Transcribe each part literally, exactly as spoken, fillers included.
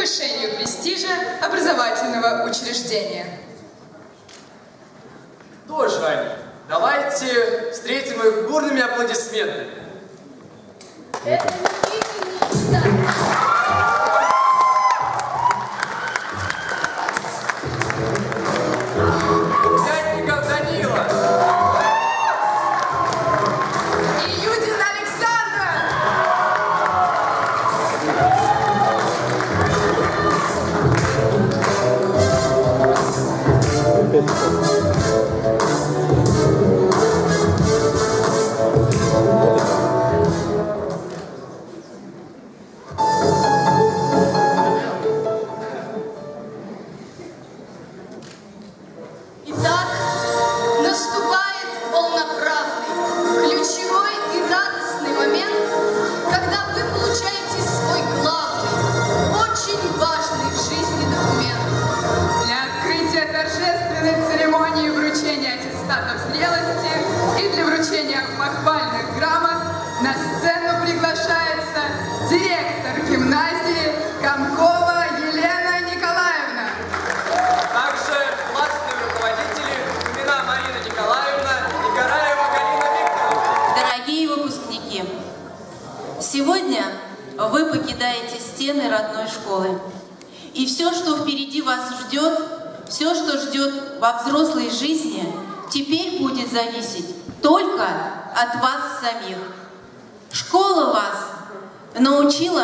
повышению престижа образовательного учреждения. Тоже они. Давайте встретим их бурными аплодисментами. Это Дядников Данила. И Юдин Александр. Итак, наступает полноправный, ключевой и радостный момент, когда вы получаете свой главный, очень важный в жизни документ. Для открытия торжественной церемонии вручения аттестатов зрелости и для вручения похвальных грамот на сцену приглашается директор гимназии Комкова Елена Николаевна. Также классные руководители имена Марина Николаевна и Гораева Галина Викторовна. Дорогие выпускники, сегодня вы покидаете стены родной школы. И все, что впереди вас ждет, все, что ждет во взрослой жизни, теперь будет зависеть только от вас самих. Школа вас научила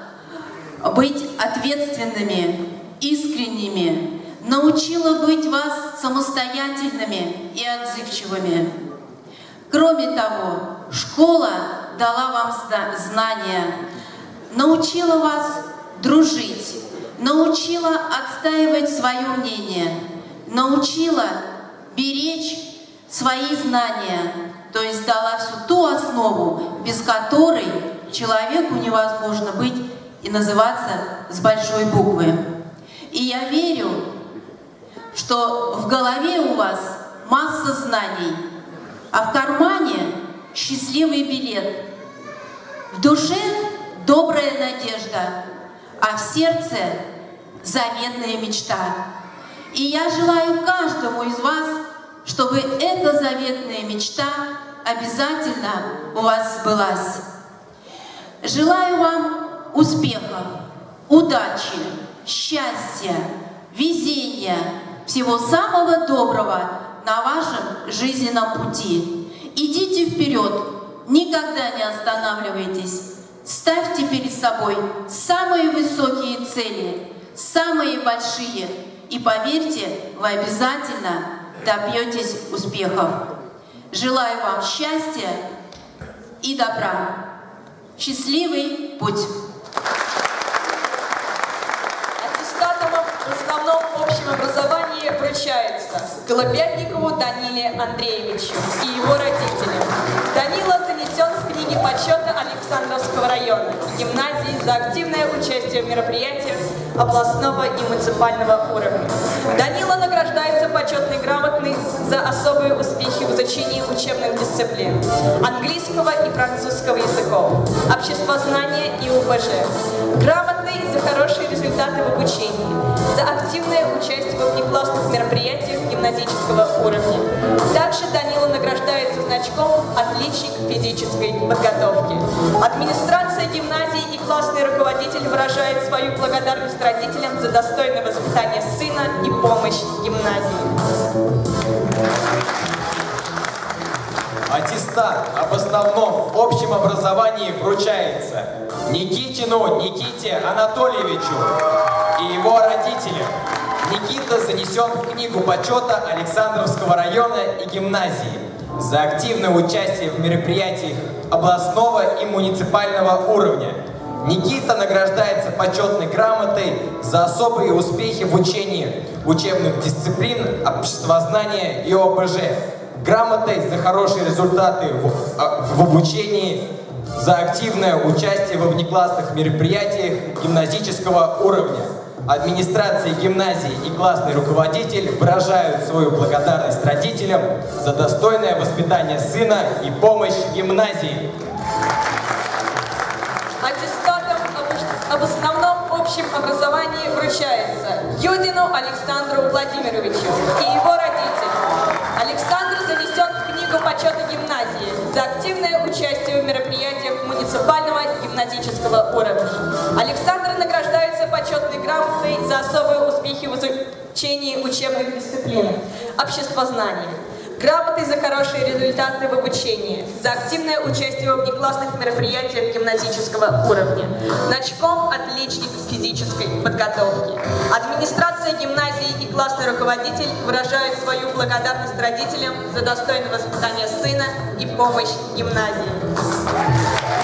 быть ответственными, искренними, научила быть вас самостоятельными и отзывчивыми. Кроме того, школа дала вам знания, научила вас дружить, научила отстаивать свое мнение, научила беречь свои знания, то есть дала всю ту основу, без которой человеку невозможно быть и называться с большой буквы. И я верю, что в голове у вас масса знаний, а в кармане счастливый билет, в душе добрая надежда, а в сердце заветная мечта. И я желаю каждому из вас, чтобы эта заветная мечта обязательно у вас сбылась. Желаю вам успехов, удачи, счастья, везения, всего самого доброго на вашем жизненном пути. Идите вперед, никогда не останавливайтесь. Ставьте перед собой самые высокие цели, самые большие, и поверьте, вы обязательно добьетесь успехов. Желаю вам счастья и добра. Счастливый путь! Аттестатом в основном общем образовании вручается Голубятникову Даниле Андреевичу и его родителям. Данила занесен в книги почета Александровского района гимназии за активное участие в мероприятиях областного и муниципального уровня. Данила награждается почетной грамотной за особые успехи в изучении учебных дисциплин английского и французского языков, обществознания и УПЖ, грамотный за хорошие результаты в обучении, за активное участие во внеклассных мероприятиях гимназического уровня. Также Данила награждается значком «Отличник физической подготовки». Администрация гимназии и классный руководитель выражает свою благодарность родителям за достойное воспитание сына и помощь гимназии. Аттестат об основном общем образовании вручается Никитину Никите Анатольевичу и его родителям. Никита занесен в книгу почета Александровского района и гимназии за активное участие в мероприятиях областного и муниципального уровня. Никита награждается почетной грамотой за особые успехи в учении учебных дисциплин, обществознания и ОБЖ, грамотой за хорошие результаты в, в обучении, за активное участие во внеклассных мероприятиях гимназического уровня. Администрация гимназии и классный руководитель выражают свою благодарность родителям за достойное воспитание сына и помощь гимназии. Аттестатом об основном общем образовании Юдину Александру Владимировичу и его родителям. Александр занесен в книгу почета гимназии за активное участие в мероприятиях муниципального гимназического уровня. Александр награждается почетной грамотой за особые успехи в изучении учебных дисциплин, обществознания, грамотой за хорошие результаты в обучении, за активное участие в внеклассных мероприятиях гимназического уровня, значком «Отличник физической подготовки». Администрация гимназии и классный руководитель выражают свою благодарность родителям за достойное воспитание сына и помощь гимназии.